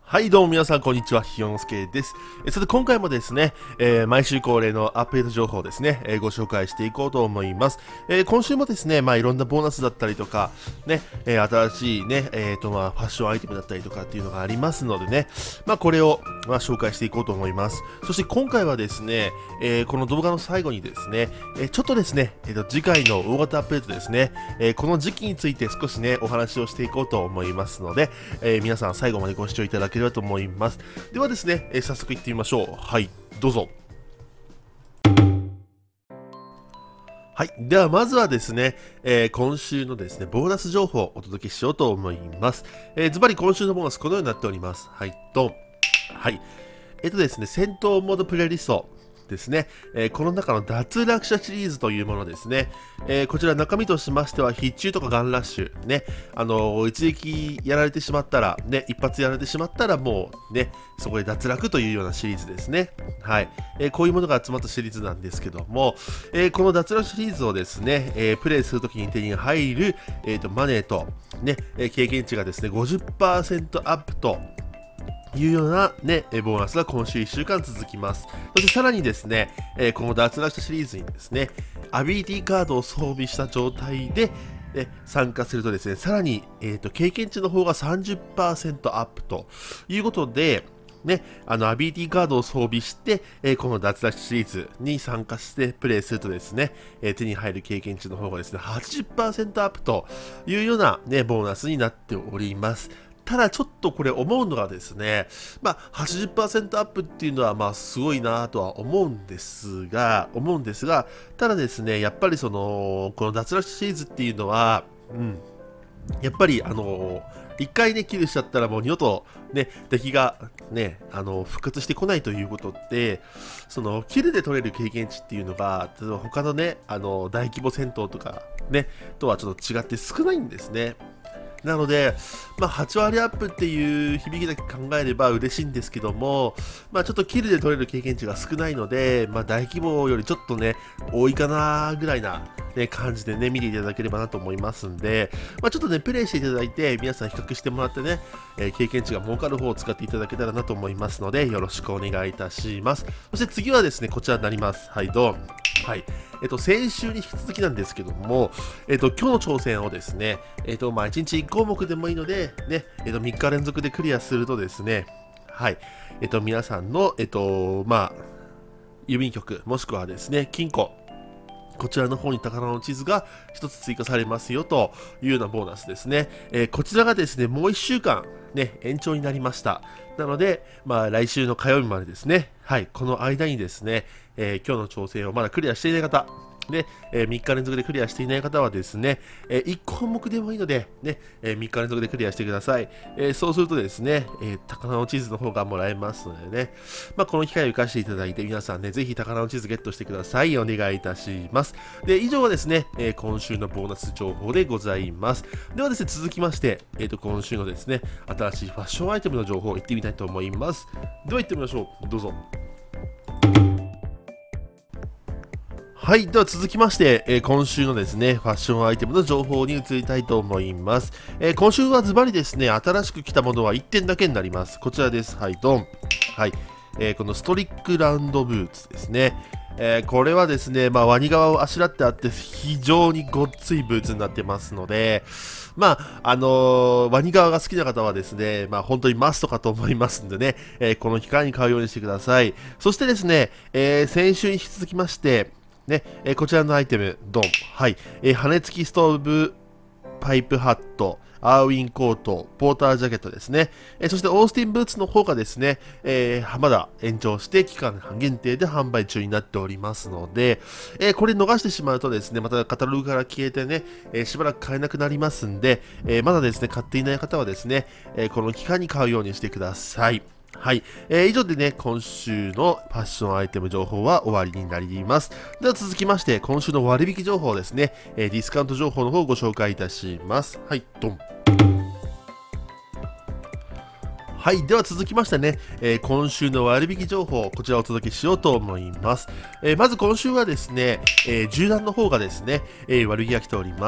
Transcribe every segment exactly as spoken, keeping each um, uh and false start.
はい、どうも皆さん、こんにちは。ひよのすけです。えさて、今回もですね、えー毎週恒例のアップデート情報をですね、えーご紹介していこうと思います。えー今週もですね、まあ、いろんなボーナスだったりとか、ね、えー新しいね、えーと、まあ、ファッションアイテムだったりとかっていうのがありますのでね、まあ、これを、まあ、紹介していこうと思います。そして今回はですね、えーこの動画の最後にですね、えーちょっとですね、えーと、次回の大型アップデートですね、えーこの時期について少しね、お話をしていこうと思いますので、えー皆さん最後までご視聴いただければと思います。ではですね、えー早速いってみましょう。はい、どうぞ。はい。では、まずはですね、えー今週のですね、ボーナス情報をお届けしようと思います。えーズバリ今週のボーナス、このようになっております。はい、ドン。はい。えっとですね、戦闘モードプレイリストですね、えーこの中の脱落者シリーズというものですね、えーこちら中身としましては、必中とかガンラッシュ、ね、あのー一撃やられてしまったら、ね、一発やられてしまったら、もうね、そこで脱落というようなシリーズですね。はい。えーこういうものが集まったシリーズなんですけども、えーこの脱落シリーズをですね、えープレイするときに手に入る、えーと、マネーと、ね、えー経験値がですね、ごじゅっパーセントアップと、いうようなね、えボーナスが今週いっしゅうかん続きます。そしてさらにですね、えーこの脱落者シリーズにですね、アビリティカードを装備した状態で、え参加するとですね、さらに、えーと経験値の方が さんじゅっパーセント アップということで、ね、あのアビリティカードを装備して、えーこの脱落シリーズに参加してプレイするとですね、えー手に入る経験値の方がですね、はちじゅっパーセント アップというような、ね、ボーナスになっております。ただちょっとこれ思うのがですね、まあ、はちじゅっパーセント アップっていうのはまあすごいなとは思うんですが、思うんですが、ただですね、やっぱりその、この脱落シリーズっていうのは、うん、やっぱりあの一回ね、キルしちゃったらもう二度とね、敵がね、あの、復活してこないということって、その、キルで取れる経験値っていうのが、例えば他のね、あの、大規模戦闘とかね、とはちょっと違って少ないんですね。なので、まあ、はち割アップっていう響きだけ考えれば嬉しいんですけども、まあ、ちょっとキルで取れる経験値が少ないので、まあ、大規模よりちょっとね、多いかなぐらいな、ね、感じでね、見ていただければなと思いますんで、まあ、ちょっとね、プレイしていただいて、皆さん比較してもらってね、えー経験値が儲かる方を使っていただけたらなと思いますので、よろしくお願いいたします。そして次はですね、こちらになります。はい、どうも。はい。えっと、先週に引き続きなんですけども、えっと、今日の挑戦をですね、えっと、まあ、いちにちいち項目でもいいので、ね、えっと、みっか連続でクリアするとですね、はい、えっと、皆さんの、えっと、まあ、郵便局、もしくはですね、金庫、こちらの方に宝の地図が一つ追加されますよというようなボーナスですね。えーこちらがですね、もういっしゅうかんね、延長になりました。なので、まあ来週の火曜日までですね、はい、この間にですね、えー今日の挑戦をまだクリアしていない方、で、えーみっか連続でクリアしていない方はですね、えーいち項目でもいいので、ね、えーみっか連続でクリアしてください。えーそうするとですね、えー宝の地図の方がもらえますのでね、まあ、この機会を生かしていただいて、皆さんね、ぜひ宝の地図ゲットしてください。お願いいたします。で、以上がですね、えー今週のボーナス情報でございます。ではですね、続きまして、えっと、今週のですね、新しいファッションアイテムの情報を言ってみたいと思います。では行ってみましょう。どうぞ。はい。では続きまして、えー今週のですね、ファッションアイテムの情報に移りたいと思います。えー今週はズバリですね、新しく来たものはいってんだけになります。こちらです。はい、ドン。はい。えーこのストリックラウンドブーツですね。えーこれはですね、まあ、ワニ側をあしらってあって、非常にごっついブーツになってますので、まあ、あのーワニ側が好きな方はですね、まあ、本当にマストかと思いますんでね、えーこの機会に買うようにしてください。そしてですね、えー先週に引き続きまして、ね、えーこちらのアイテム、ドン。はい。えー羽根付きストーブパイプハット、アーウィンコート、ポータージャケットですね。えーそしてオースティンブーツの方がですね、えーまだ延長して期間限定で販売中になっておりますので、えーこれ逃してしまうとですね、またカタログから消えてね、えーしばらく買えなくなりますんで、えーまだですね、買っていない方はですね、えーこの期間に買うようにしてください。はい、えー以上でね、今週のファッションアイテム情報は終わりになります。では続きまして、今週の割引情報ですね、えーディスカウント情報の方をご紹介いたします。はい、ドン。はい。では続きましてね、えー今週の割引情報、こちらをお届けしようと思います。えーまず今週はですね、えー銃弾の方がですね、えー割引が来ております。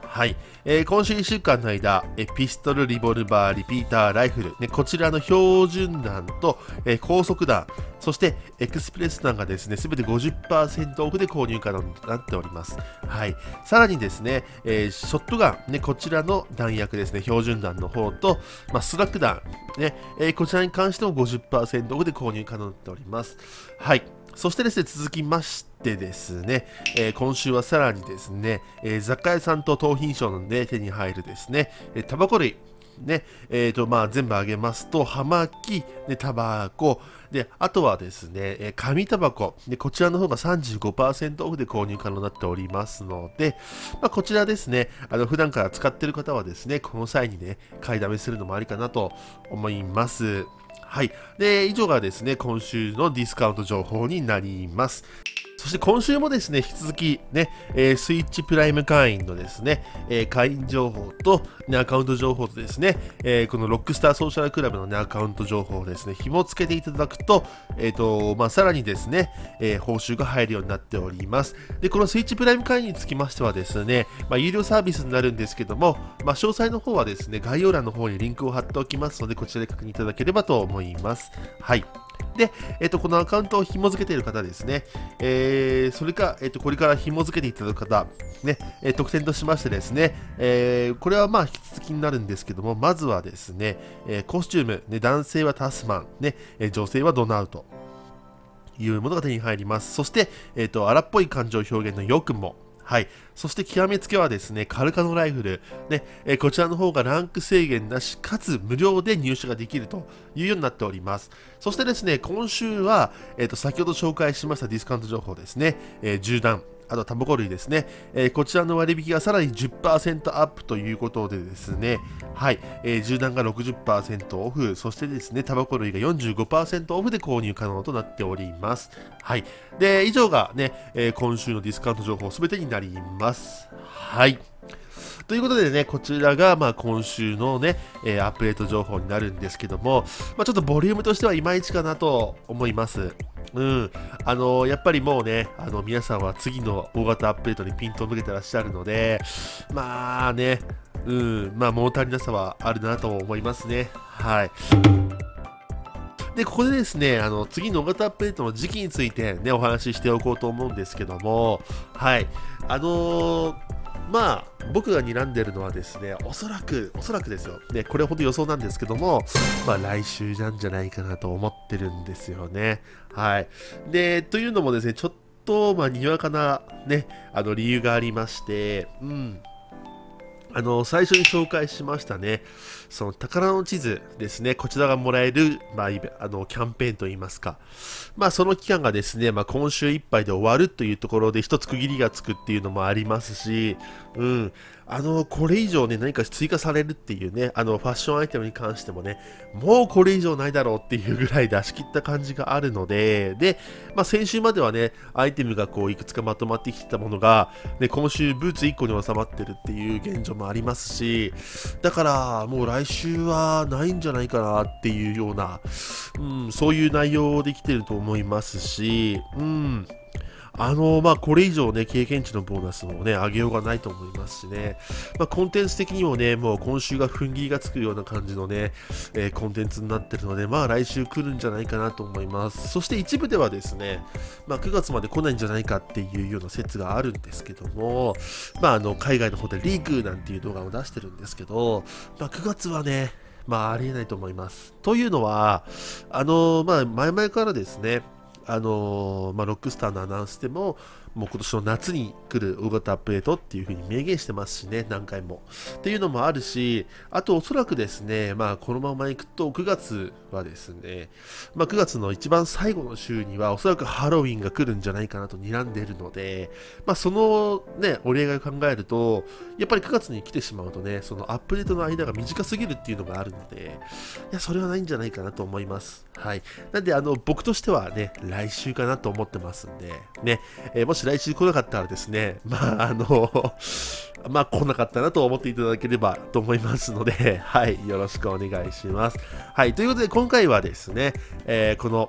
はい、えー、今週いっしゅうかんの間、えピストル、リボルバー、リピーター、ライフル、ね、こちらの標準弾と、えー、高速弾、そしてエクスプレス弾がですね、すべて ごじゅっパーセント オフで購入可能になっております。はい、さらにですね、えー、ショットガン、ね、こちらの弾薬ですね、標準弾の方と、まあ、スラッグ弾、ねえー、こちらに関しても ごじゅっパーセント オフで購入可能になっております。はい。そしてですね、続きましてですね、えー、今週はさらにですね、えー、雑貨屋さんと盗品商ので手に入るですね、えー、タバコ類、ね、えーと、まあ、全部あげますと、葉巻、で、タバコ、で、あとはですね、えー、紙タバコ、で、こちらの方が さんじゅうごパーセント オフで購入可能になっておりますので、まあ、こちらですね、あの、普段から使っている方はですね、この際にね、買いだめするのもありかなと思います。はい。で、以上がですね、今週のディスカウント情報になります。そして今週もですね、引き続きね、えー、スイッチプライム会員のですね、えー、会員情報と、ね、アカウント情報とですね、えー、このロックスターソーシャルクラブの、ね、アカウント情報をですね、紐付けていただくと、えっ、と、まあ、さらにですね、えー、報酬が入るようになっております。で、このスイッチプライム会員につきましてはですね、まあ、有料サービスになるんですけども、まあ、詳細の方はですね、概要欄の方にリンクを貼っておきますので、こちらで確認いただければと思います。はい。で、えっと、このアカウントを紐付けている方ですね、えー、それか、えっと、これから紐付けていただく方、ね、えー、特典としましてですね、えー、これはまあ引き続きになるんですけども、まずはですね、えー、コスチューム、ね、男性はタスマン、ね、えー、女性はドナウト、いうものが手に入ります。そして、えっと、荒っぽい感情表現のよくも、はい。そして極めつけはですね、カルカノライフル。ね、えー、こちらの方がランク制限なし、かつ無料で入手ができるというようになっております。そしてですね、今週は、えっと、先ほど紹介しましたディスカウント情報ですね、えー、銃弾。あとタバコ類ですね、えー、こちらの割引がさらに じゅっパーセント アップということでですね、はい、えー、銃弾が ろくじゅっパーセント オフ、そしてですね、タバコ類が よんじゅうごパーセント オフで購入可能となっております。はい。で、以上がね、えー、今週のディスカウント情報すべてになります。はい。ということでね、こちらがまあ今週のね、えー、アップデート情報になるんですけども、まあ、ちょっとボリュームとしてはいまいちかなと思います。うん、あのー、やっぱりもうね、あの皆さんは次の大型アップデートにピントを向けてらっしゃるので、まあね、うん、まあ物足りなさはあるなと思いますね。はい。で、ここでですね、あの次の大型アップデートの時期についてね、お話ししておこうと思うんですけども、はい。あのーまあ、僕が睨んでるのはですね、おそらく、おそらくですよ。ね、これほど予想なんですけども、まあ来週なんじゃないかなと思ってるんですよね。はい。で、というのもですね、ちょっと、まあ、にわかなね、あの理由がありまして、うん。あの、最初に紹介しましたね、その宝の地図ですね、こちらがもらえる、まあ、あのキャンペーンといいますか、まあ、その期間がですね、まあ、今週いっぱいで終わるというところで一つ区切りがつくっていうのもありますし、うん、あの、これ以上ね、何か追加されるっていうね、あの、ファッションアイテムに関してもね、もうこれ以上ないだろうっていうぐらい出し切った感じがあるので、で、まあ、先週まではね、アイテムがこう、いくつかまとまってきてたものが、ね、今週ブーツいっこに収まってるっていう現状もありますし、だから、もう来週はないんじゃないかなっていうような、うん、そういう内容できてると思いますし、うん、あの、まあ、これ以上ね、経験値のボーナスもね、上げようがないと思いますしね、まあ、コンテンツ的にもね、もう今週が踏ん切りがつくような感じのね、えー、コンテンツになってるので、まあ、来週来るんじゃないかなと思います。そして一部ではですね、まあ、くがつまで来ないんじゃないかっていうような説があるんですけども、まあ、あの、海外の方でリーグなんていう動画を出してるんですけど、まあ、くがつはね、まあ、ありえないと思います。というのは、あの、まあ、前々からですね、あのーまあ、ロックスターのアナウンスでも、もう今年の夏に来る大型アップデートっていう風に明言してますしね、何回も。っていうのもあるし、あとおそらくですね、まあこのまま行くとくがつはですね、まあくがつの一番最後の週にはおそらくハロウィンが来るんじゃないかなと睨んでいるので、まあそのね、折り合いを考えると、やっぱりくがつに来てしまうとね、そのアップデートの間が短すぎるっていうのがあるので、いや、それはないんじゃないかなと思います。はい。なんで、あの、僕としてはね、来週かなと思ってますんで、ね、えー、もし来週来なかったらですね、まあ、あの、まあ、来なかったなと思っていただければと思いますので、はい、よろしくお願いします。はい、ということで、今回はですね、えー、この、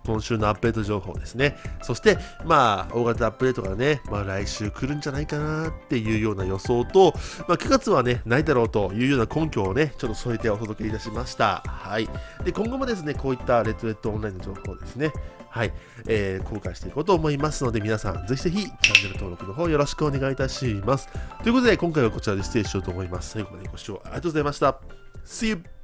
今週のアップデート情報ですね。そして、まあ、大型アップデートがね、まあ、来週来るんじゃないかなっていうような予想と、まあ、くがつはね、ないだろうというような根拠をね、ちょっと添えてお届けいたしました。はい。で、今後もですね、こういったレッドレッドオンラインの情報ですね、はい、えー、公開していこうと思いますので、皆さん、ぜひぜひチャンネル登録の方よろしくお願いいたします。ということで、今回はこちらで失礼しようと思います。最後までご視聴ありがとうございました。See you!